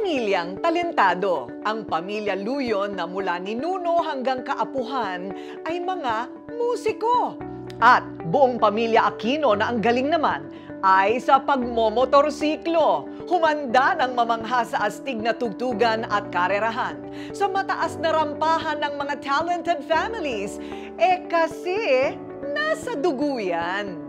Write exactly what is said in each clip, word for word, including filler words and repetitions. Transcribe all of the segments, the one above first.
Pamilyang talentado. Ang pamilya Luyon na mula ninuno hanggang kaapuhan ay mga musiko. At buong pamilya Aquino na ang galing naman ay sa pagmomotorsiklo. Humanda ng mamangha sa astig na tugtugan at karerahan. Sa mataas na rampahan ng mga talented families, eh kasi nasa dugo yan.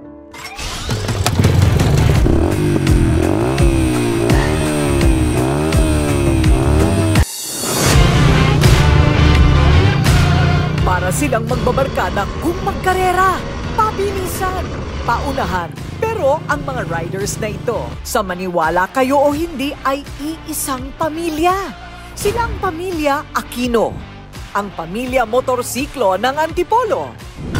Para silang magbabarkada kung magkarera, pabilisan, paunahan. Pero ang mga riders na ito, sa maniwala kayo o hindi, ay iisang pamilya. Sila ang pamilya Aquino, ang pamilya motorsiklo ng Antipolo.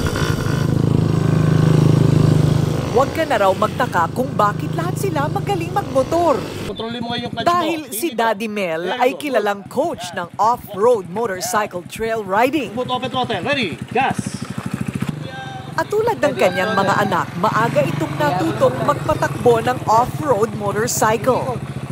Huwag ka na raw magtaka kung bakit lahat sila magaling magmotor. Mo yung Dahil si Daddy Mel ay kilalang coach ng off-road motorcycle trail riding. Open throttle, ready, gas! At tulad ng kanyang mga anak, maaga itong natutong magpatakbo ng off-road motorcycle.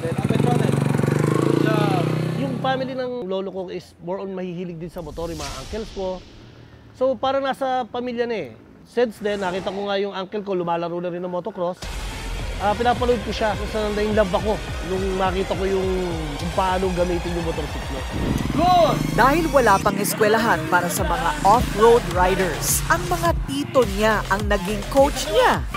Yung family ng lolo ko is more on mahihilig din sa motor, yung mga uncles ko. So parang nasa pamilya na eh. Since then, nakita ko nga yung uncle ko, lumalaro na rin ng motocross. Uh, pinapanood ko siya kung saan na-inlove ako nung nakita ko yung kung paano gamitin yung motorsiklo. Good! Dahil wala pang eskwelahan para sa mga off-road riders, ang mga tito niya ang naging coach niya.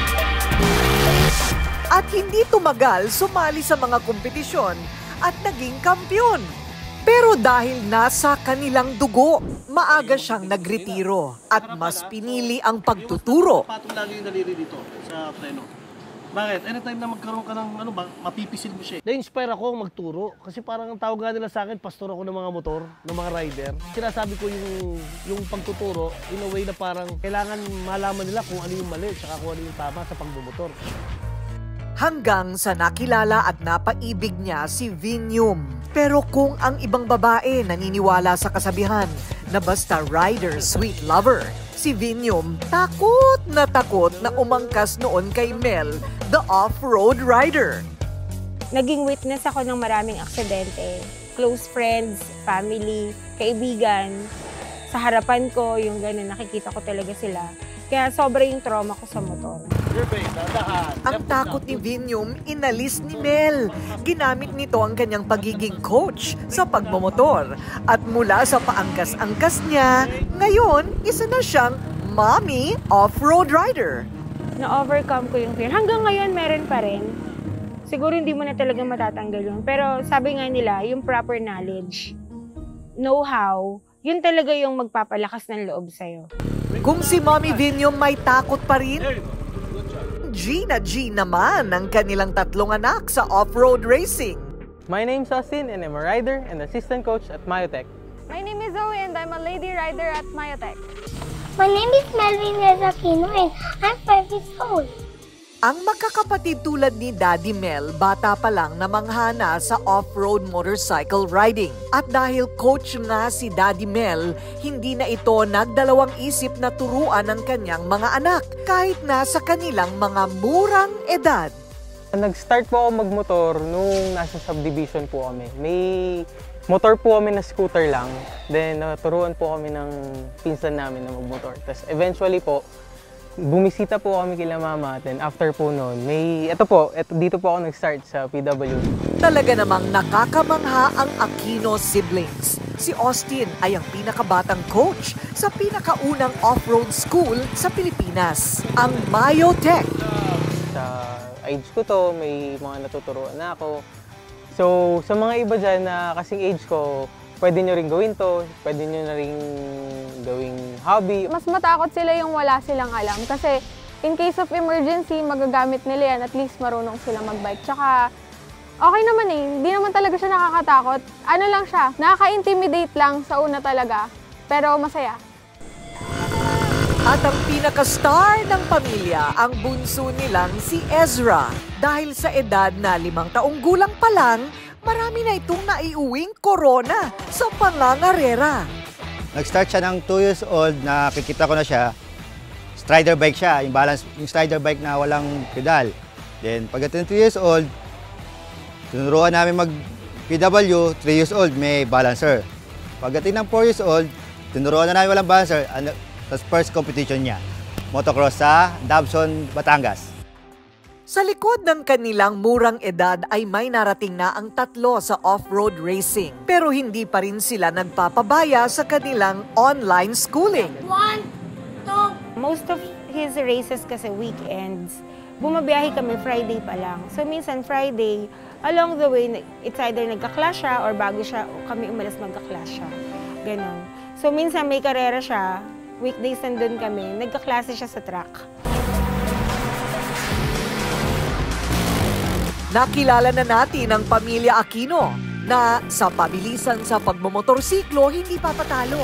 At hindi tumagal, sumali sa mga kompetisyon at naging kampyon. Pero dahil nasa kanilang dugo, maaga siyang nagretiro at mas pinili ang pagtuturo. Patong lagi yung daliri dito sa preno. Bakit? Anytime na magkaroon ka ng ano ba, mapipisil mo siya. Na-inspire ako magturo kasi parang ang tawag nga nila sa akin, pastor ako ng mga motor, ng mga rider. Sinasabi ko yung, yung pagtuturo in a way na parang kailangan malaman nila kung ano yung mali at kung ano yung tama sa pagbumotor. Hanggang sa nakilala at napaibig niya si Vinium. Pero kung ang ibang babae naniniwala sa kasabihan na basta rider, sweet lover, si Vinium takot na takot na umangkas noon kay Mel, the off-road rider. Naging witness ako ng maraming aksidente. Close friends, family, kaibigan. Sa harapan ko, yung ganun, nakikita ko talaga sila. Kaya sobra yung trauma ko sa motor. Ang takot ni Vinium, inalis ni Mel. Ginamit nito ang kanyang pagiging coach sa pagmomotor. At mula sa paangkas-angkas niya, ngayon, isa na siyang mommy off-road rider. Na-overcome ko yung fear. Hanggang ngayon, meron pa rin. Siguro hindi mo na talaga matatanggal yun. Pero sabi nga nila, yung proper knowledge, know-how, yun talaga yung magpapalakas ng loob sa'yo. Kung si Mommy Vinium may takot pa rin, G na G naman ang kanilang tatlong anak sa off-road racing. My name's Austin and I'm a rider and assistant coach at Myotech. My name is Zoe and I'm a lady rider at Myotech. My name is Melvin Aquino and I'm five years old. Ang magkakapatid tulad ni Daddy Mel, bata pa lang namanghana sa off-road motorcycle riding. At dahil coach nga si Daddy Mel, hindi na ito nagdalawang isip na turuan ng kanyang mga anak, kahit na sa kanilang mga murang edad. Nag-start po ako magmotor nung nasa subdivision po kami. May motor po kami na scooter lang, then naturuan po kami ng pinsan namin na magmotor. Tapos eventually po, bumisita po kami kila mama, then after po noon, may, ito po, ito, dito po ako nag-start sa P W. Talaga namang nakakamangha ang Aquino siblings. Si Austin ay ang pinakabatang coach sa pinakaunang off-road school sa Pilipinas, ang Myotech. Sa age ko to, may mga natuturuan na ako. So, sa mga iba dyan na kasing age ko, pwede nyo rin gawin to, pwede nyo na rin gawing hobby. Mas matakot sila yung wala silang alam kasi in case of emergency, magagamit nila yan, at least marunong sila mag-bike. Tsaka okay naman eh, hindi naman talaga siya nakakatakot. Ano lang siya, nakaka-intimidate lang sa una talaga, pero masaya. At ang pinaka-star ng pamilya, ang bunso nilang si Ezra. Dahil sa edad na limang taong gulang pa lang, marami na itong naiuwing corona sa pangangarera. Nag-start siya ng two years old, nakikita ko na siya. Strider bike siya, yung balance, yung strider bike na walang pedal. Then pagdating two years old, tinuruan namin mag P W, three years old, may balancer. Pagdating ng four years old, tinuruan na namin walang balancer. Ano, tapos first competition niya, motocross sa Dobson, Batangas. Sa likod ng kanilang murang edad ay may narating na ang tatlo sa off-road racing. Pero hindi pa rin sila nagpapabaya sa kanilang online schooling. One, two, Most of his races kasi weekends. Bumabiyahe kami Friday pa lang. So minsan Friday, along the way, it's either nagka-clash siya or bago siya, kami umalis magka-clash siya. Ganon. So minsan may karera siya, weekdays nandun kami, nagka-klase siya sa track. Nakilala na natin ang pamilya Aquino na sa pabilisan sa pagmomotorsiklo hindi papatalo.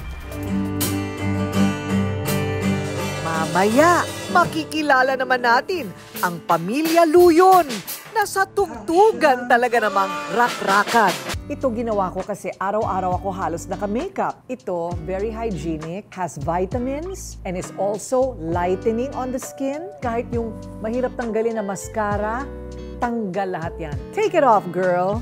Mamaya, makikilala naman natin ang pamilya Luyon na sa tugtugan talaga namang rak-rakan. Ito ginawa ko kasi araw-araw ako halos naka-makeup. Ito, very hygienic, has vitamins, and is also lightening on the skin. Kahit yung mahirap tanggalin na mascara, tanggal lahat yan. Take it off, girl!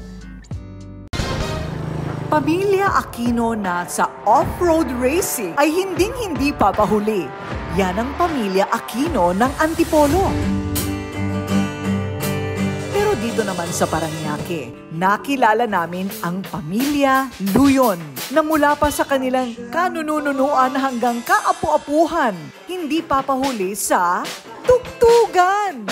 Pamilya Aquino na sa off-road racing ay hinding-hindi papahuli. Yan ang pamilya Aquino ng Antipolo. Pero dito naman sa Parañaque, nakilala namin ang pamilya Luyon na mula pa sa kanilang kanununuan hanggang kaapu-apuhan, hindi papahuli sa tugtugan.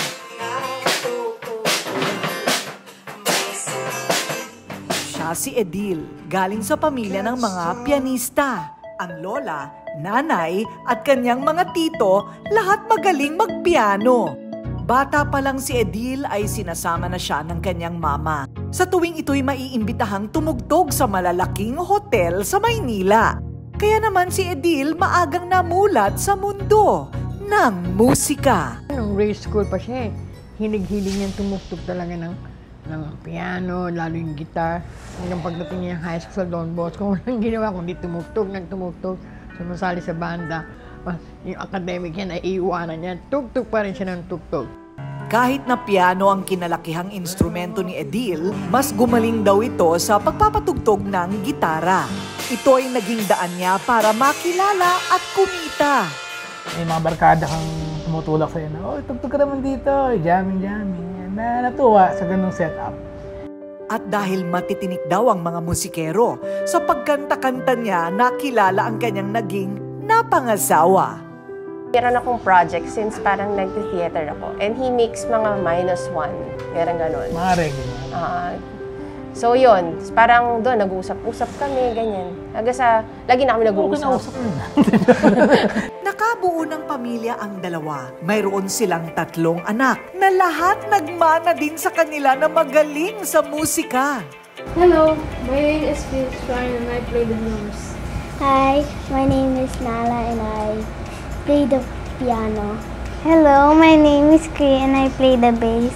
Siya si Edil, galing sa pamilya ng mga pianista. Ang lola, nanay at kanyang mga tito, lahat magaling magpiano. Bata pa lang si Edil ay sinasama na siya ng kanyang mama. Sa tuwing ito'y maiimbitahang tumugtog sa malalaking hotel sa Maynila. Kaya naman si Edil maagang namulat sa mundo ng musika. Nung race school pa siya eh, hilig-hilig niyang tumugtog talaga ng, ng piano, lalo yung guitar. Hanggang pagdating niya ng high school sa Don Bosco, walang ginawa kundi tumugtog, nagtumugtog, sumasali sa banda. Yung academic yan ay iiwanan niya, tugtog pa rin siya ng tugtog. Kahit na piano ang kinalakihang instrumento ni Edil, mas gumaling daw ito sa pagpapatugtog ng gitara. Ito ay naging daan niya para makilala at kumita. May mga barkada kang tumutulak sa'yo na, oh, tugtog ka naman dito, jamming, jamming. Na natuwa sa ganung setup. At dahil matitinik daw ang mga musikero, sa pagkanta-kanta niya, nakilala ang kanyang naging napangasawa. Meron akong project since parang nag-theater ako. And he makes mga minus one. Meron ganon. Mga regular. Uh, so yun, parang doon nag-uusap-usap kami, ganyan. Hanggang sa, lagi na kami nag-uusap. Nakabuo ng pamilya ang dalawa. Mayroon silang tatlong anak na lahat nagmana din sa kanila na magaling sa musika. Hello, my name is Felix Ryan and I play the drums. Hi, my name is Nala and I play the piano. Hello, my name is Kri and I play the bass.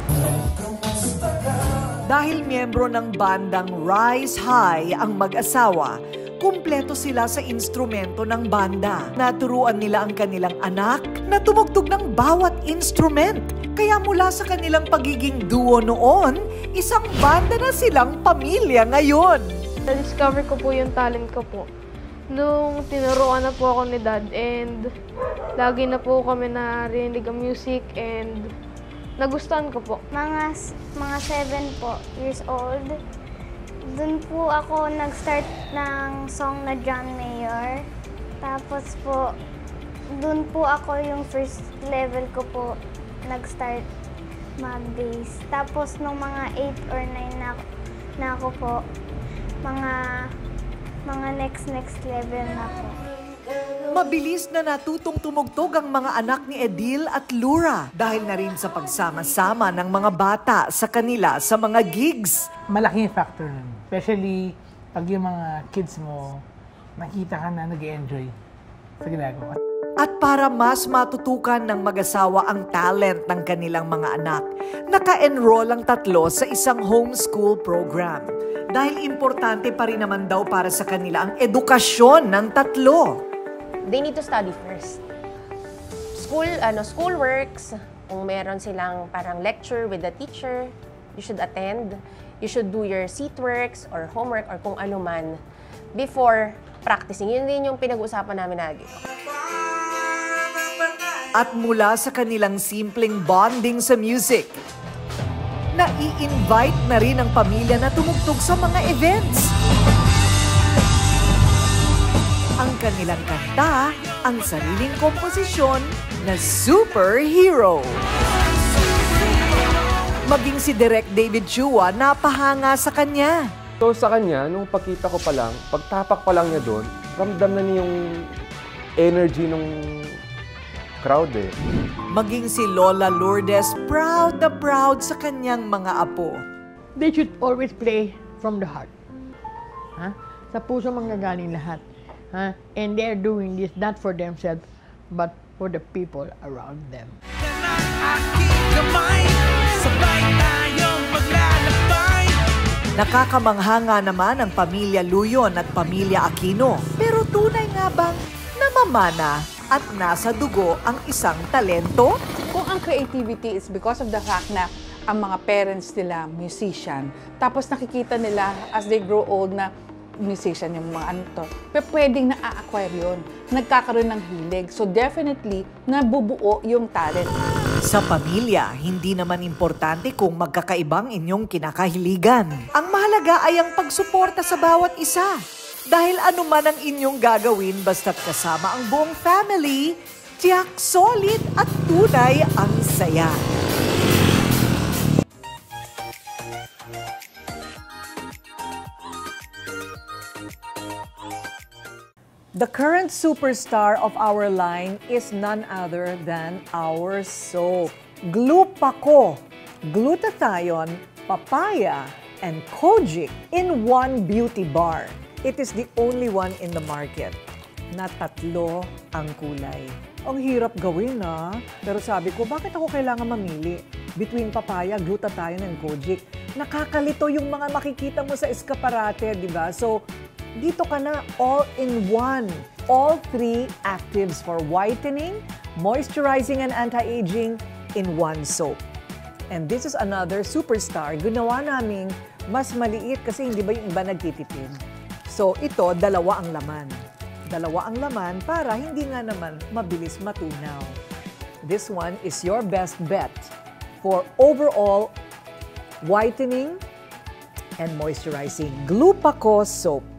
Dahil miyembro ng bandang Rise High ang mag-asawa, kumpleto sila sa instrumento ng banda. Naturuan nila ang kanilang anak na tumugtog ng bawat instrument. Kaya mula sa kanilang pagiging duo noon, isang banda na silang pamilya ngayon. Na-discover ko po yung talent ko po nung tinuruan na po ako ni Dad and lagi na po kami narinig ang music and nagustuhan ko po. Mga, mga seven po, years old. Doon po ako nag-start ng song na John Mayer. Tapos po, doon po ako yung first level ko po nag-start mag-bass. Tapos nung mga eight or nine na, na ako po, mga, mga next next level na po. Mabilis na natutong tumugtog ang mga anak ni Edil at Lura dahil na rin sa pagsama-sama ng mga bata sa kanila sa mga gigs. Malaking factor nun. Especially pag yung mga kids mo, nakita ka na nag-enjoy sa ginagawa. At para mas matutukan ng mag-asawa ang talent ng kanilang mga anak, naka-enroll ang tatlo sa isang homeschool program. Dahil importante pa rin naman daw para sa kanila ang edukasyon ng tatlo. They need to study first. School, ano, school works, kung meron silang parang lecture with the teacher, you should attend. you should do your seat works or homework or kung ano man before practicing. Yun din yung pinag-uusapan namin lagi. At mula sa kanilang simpleng bonding sa music, nai-invite na rin ang pamilya na tumugtog sa mga events. Ang kanilang kanta, ang sariling komposisyon na Superhero. Maging si Direk David Chua, napahanga sa kanya. So sa kanya, nung pagkita ko pa lang, pagtapak pa lang niya doon, ramdam na niya yung energy nung crowd eh. Maging si Lola Lourdes, proud na proud sa kanyang mga apo. They should always play from the heart. Ha? Sa puso manggagaling lahat. Ha? And they're doing this not for themselves, but for the people around them. Nakakamangha nga naman ang pamilya Luyon at pamilya Aquino. Pero tunay nga bang namamana at nasa dugo ang isang talento? Kung ang creativity is because of the fact na ang mga parents nila musician, tapos nakikita nila as they grow old na musician yung mga ano to, pero pwedeng na-acquire yun. Nagkakaroon ng hilig. So definitely, nabubuo yung talent. Sa pamilya, hindi naman importante kung magkakaibang inyong kinakahiligan. Ang mahalaga ay ang pagsuporta sa bawat isa. Dahil ano man ang inyong gagawin basta't kasama ang buong family, tiyak solid at tunay ang saya. The current superstar of our line is none other than our soap. Glupaco, glutathione, papaya, and kojic in one beauty bar. It is the only one in the market na tatlo ang kulay. Ang hirap gawin na, pero sabi ko, bakit ako kailangan mamili between papaya, glutathione, and kojic? Nakakalito yung mga makikita mo sa eskaparate, di ba? So, dito ka na all in one. All three actives for whitening, moisturizing, and anti-aging in one soap. And this is another superstar. Ginawa naming mas maliit kasi hindi ba yung iba nagtitipid. So ito, dalawa ang laman. Dalawa ang laman para hindi nga naman mabilis matunaw. This one is your best bet for overall whitening and moisturizing. Glupaco soap.